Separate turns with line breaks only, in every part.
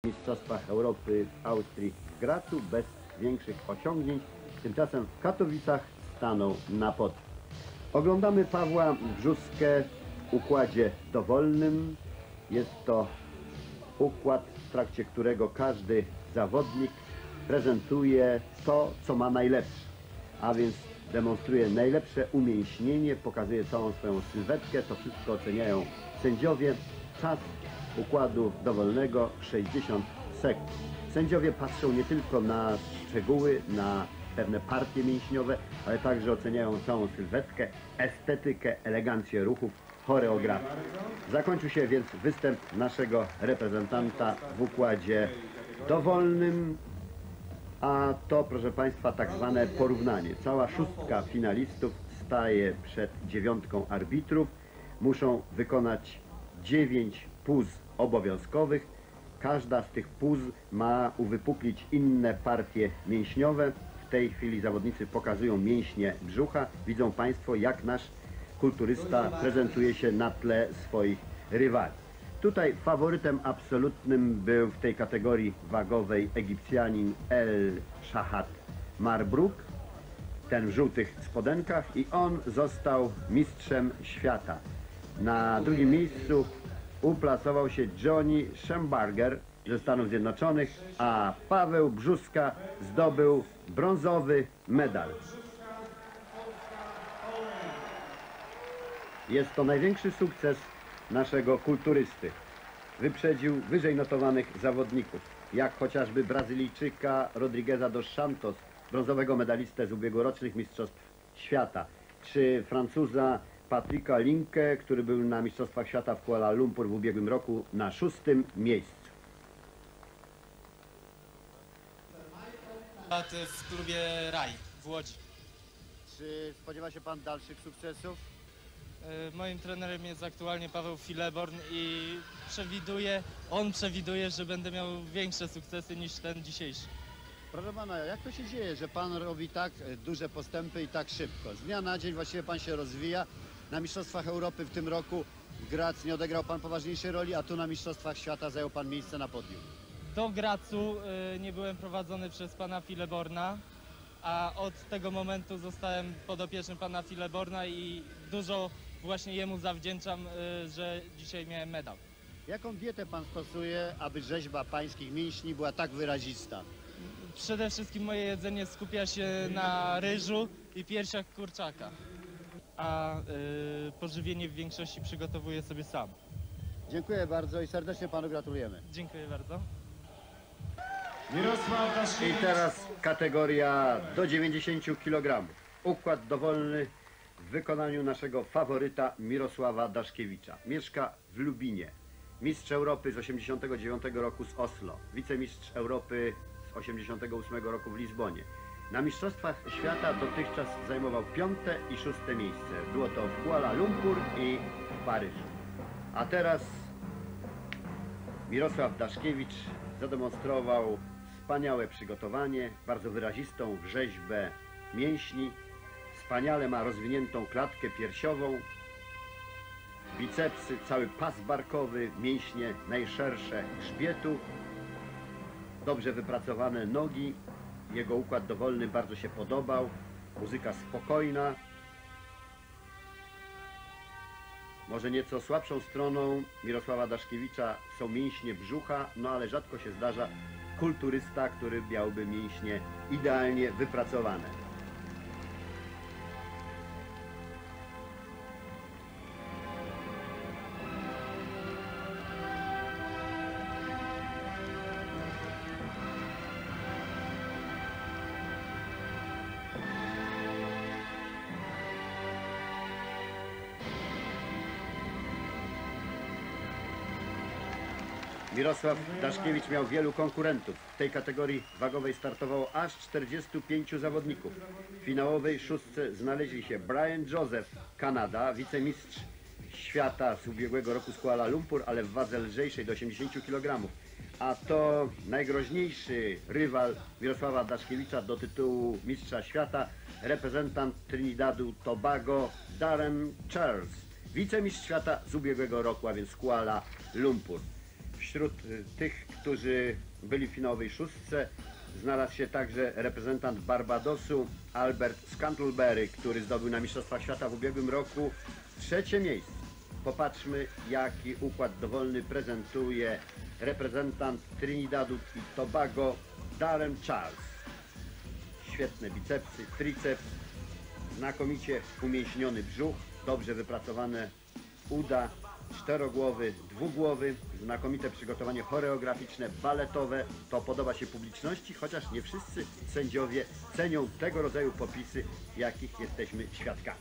Mistrzostwach Europy w Austrii w Gracu bez większych osiągnięć. Tymczasem w Katowicach stanął na pod. Oglądamy Pawła Brzuskę w układzie dowolnym. Jest to układ, w trakcie którego każdy zawodnik prezentuje to, co ma najlepsze, a więc demonstruje najlepsze umięśnienie, pokazuje całą swoją sylwetkę. To wszystko oceniają sędziowie. Czas układu dowolnego 60 sekund. Sędziowie patrzą nie tylko na szczegóły, na pewne partie mięśniowe, ale także oceniają całą sylwetkę, estetykę, elegancję ruchów, choreografię. Zakończył się więc występ naszego reprezentanta w układzie dowolnym, a to, proszę Państwa, tak zwane porównanie. Cała szóstka finalistów staje przed dziewiątką arbitrów. Muszą wykonać 9 puz obowiązkowych. Każda z tych puz ma uwypuklić inne partie mięśniowe. W tej chwili zawodnicy pokazują mięśnie brzucha. Widzą Państwo, jak nasz kulturysta prezentuje się na tle swoich rywali. Tutaj faworytem absolutnym był w tej kategorii wagowej Egipcjanin El Shahat Marbruk, ten w żółtych spodenkach, i on został mistrzem świata. Na drugim miejscu uplasował się Johnny Schembarger ze Stanów Zjednoczonych, a Paweł Brzuska zdobył brązowy medal. Jest to największy sukces naszego kulturysty. Wyprzedził wyżej notowanych zawodników, jak chociażby Brazylijczyka Rodrigueza dos Santos, brązowego medalistę z ubiegłorocznych Mistrzostw Świata, czy Francuza Patricka Linke, który był na Mistrzostwach Świata w Kuala Lumpur w ubiegłym roku na 6. miejscu.
W klubie Raj w Łodzi.
Czy spodziewa się Pan dalszych sukcesów?
Moim trenerem jest aktualnie Paweł Fileborn i on przewiduje, że będę miał większe sukcesy niż ten dzisiejszy.
Proszę Pana, jak to się dzieje, że Pan robi tak duże postępy i tak szybko? Z dnia na dzień właściwie Pan się rozwija. Na Mistrzostwach Europy w tym roku w Graz nie odegrał Pan poważniejszej roli, a tu na Mistrzostwach Świata zajął Pan miejsce na podium.
Do Gracu nie byłem prowadzony przez pana Fileborna, a od tego momentu zostałem podopiecznym pana Fileborna i dużo właśnie jemu zawdzięczam, że dzisiaj miałem medal.
Jaką dietę Pan stosuje, aby rzeźba pańskich mięśni była tak wyrazista?
Przede wszystkim moje jedzenie skupia się na ryżu i piersiach kurczaka, a pożywienie w większości przygotowuję sobie sam.
Dziękuję bardzo i serdecznie Panu gratulujemy.
Dziękuję bardzo.
I teraz kategoria do 90 kg. Układ dowolny w wykonaniu naszego faworyta Mirosława Daszkiewicza. Mieszka w Lubinie. Mistrz Europy z 89 roku z Oslo. Wicemistrz Europy z 88 roku w Lizbonie. Na Mistrzostwach Świata dotychczas zajmował 5. i 6. miejsce. Było to w Kuala Lumpur i w Paryżu. A teraz Mirosław Daszkiewicz zademonstrował wspaniałe przygotowanie, bardzo wyrazistą rzeźbę mięśni. Wspaniale ma rozwiniętą klatkę piersiową, bicepsy, cały pas barkowy, mięśnie najszersze grzbietu, dobrze wypracowane nogi. Jego układ dowolny bardzo się podobał, muzyka spokojna. Może nieco słabszą stroną Mirosława Daszkiewicza są mięśnie brzucha, no ale rzadko się zdarza kulturysta, który miałby mięśnie idealnie wypracowane. Mirosław Daszkiewicz miał wielu konkurentów. W tej kategorii wagowej startowało aż 45 zawodników. W finałowej szóstce znaleźli się Brian Joseph, Kanada, wicemistrz świata z ubiegłego roku z Kuala Lumpur, ale w wadze lżejszej do 80 kg. A to najgroźniejszy rywal Mirosława Daszkiewicza do tytułu mistrza świata, reprezentant Trinidadu Tobago Darren Charles, wicemistrz świata z ubiegłego roku, a więc z Kuala Lumpur. Wśród tych, którzy byli w finałowej szóstce, znalazł się także reprezentant Barbadosu Albert Scantlebury, który zdobył na Mistrzostwach Świata w ubiegłym roku 3. miejsce. Popatrzmy, jaki układ dowolny prezentuje reprezentant Trinidadu i Tobago Darren Charles. Świetne bicepsy, triceps, znakomicie umięśniony brzuch, dobrze wypracowane uda, czterogłowy, dwugłowy, znakomite przygotowanie choreograficzne, baletowe. To podoba się publiczności, chociaż nie wszyscy sędziowie cenią tego rodzaju popisy, jakich jesteśmy świadkami.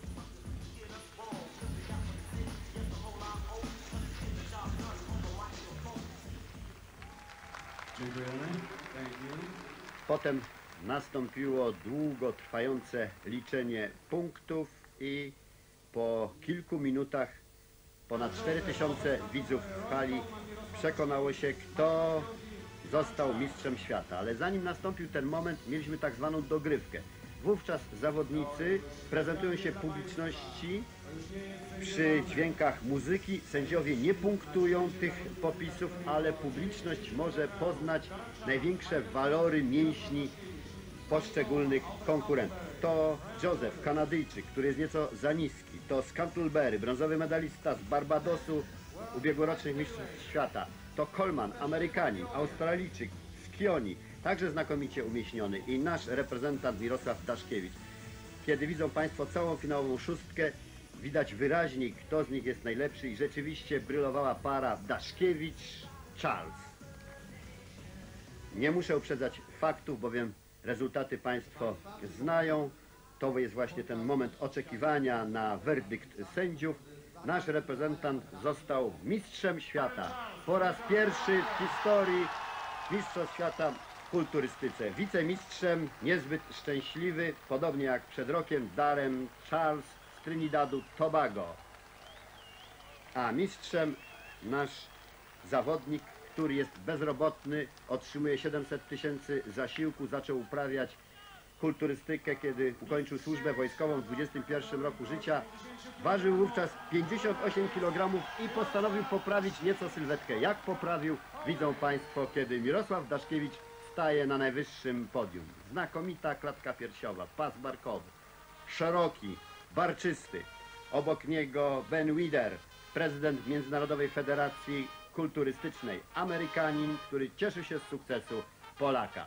Dziękujemy. Thank you.
Potem nastąpiło długotrwające liczenie punktów i po kilku minutach ponad 4000 widzów w hali przekonało się, kto został mistrzem świata. Ale zanim nastąpił ten moment, mieliśmy tak zwaną dogrywkę. Wówczas zawodnicy prezentują się publiczności przy dźwiękach muzyki. Sędziowie nie punktują tych popisów, ale publiczność może poznać największe walory mięśni poszczególnych konkurentów. To Joseph, Kanadyjczyk, który jest nieco za niski. To Scantlebury, brązowy medalista z Barbadosu, ubiegłorocznych mistrzostw świata. To Coleman, Amerykanin, Australijczyk z Kioni, także znakomicie umieśniony. I nasz reprezentant Mirosław Daszkiewicz. Kiedy widzą Państwo całą finałową szóstkę, widać wyraźnie, kto z nich jest najlepszy i rzeczywiście brylowała para Daszkiewicz-Charles. Nie muszę uprzedzać faktów, bowiem rezultaty Państwo znają. To jest właśnie ten moment oczekiwania na werdykt sędziów. Nasz reprezentant został mistrzem świata. Po raz pierwszy w historii mistrzostw świata w kulturystyce. Wicemistrzem niezbyt szczęśliwy, podobnie jak przed rokiem, Darren Charles z Trinidadu Tobago. A mistrzem nasz zawodnik, który jest bezrobotny, otrzymuje 700 000 zasiłku, zaczął uprawiać kulturystykę, kiedy ukończył służbę wojskową w 21 roku życia. Ważył wówczas 58 kg i postanowił poprawić nieco sylwetkę. Jak poprawił, widzą Państwo, kiedy Mirosław Daszkiewicz staje na najwyższym podium. Znakomita klatka piersiowa, pas barkowy, szeroki, barczysty. Obok niego Ben Wider, prezydent Międzynarodowej Federacji Kulturystycznej, Amerykanin, który cieszy się z sukcesu Polaka.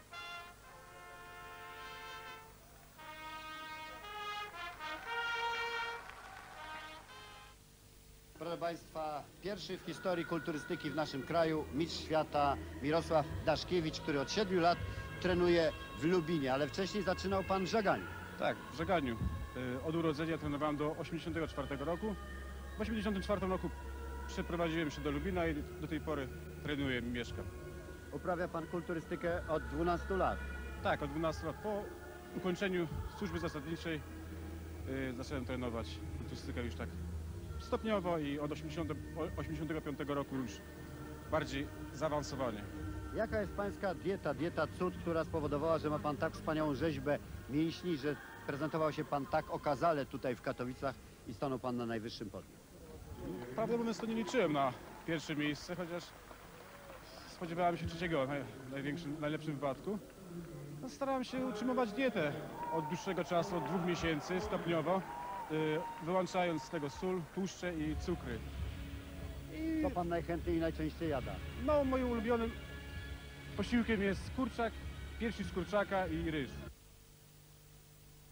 Proszę Państwa, pierwszy w historii kulturystyki w naszym kraju mistrz świata Mirosław Daszkiewicz, który od 7 lat trenuje w Lubinie, ale wcześniej zaczynał Pan w Żaganiu.
Tak, w Żaganiu. Od urodzenia trenowałem do 84 roku. W 84 roku przeprowadziłem się do Lubina i do tej pory trenuję, mieszkam.
Uprawia Pan kulturystykę od 12 lat.
Tak, od 12 lat. Po ukończeniu służby zasadniczej zacząłem trenować kulturystykę już tak stopniowo i od 85 roku już bardziej zaawansowanie.
Jaka jest Pańska dieta cud, która spowodowała, że ma Pan tak wspaniałą rzeźbę mięśni, że prezentował się Pan tak okazale tutaj w Katowicach i stanął Pan na najwyższym podium?
Prawdę mówiąc, to nie liczyłem na pierwsze miejsce, chociaż spodziewałem się trzeciego, najlepszym wypadku. No, starałem się utrzymywać dietę od dłuższego czasu, od 2 miesięcy, stopniowo, wyłączając z tego sól, tłuszcze i cukry.
Co Pan najchętniej i najczęściej jada?
No, moim ulubionym posiłkiem jest kurczak, piersi z kurczaka i ryż.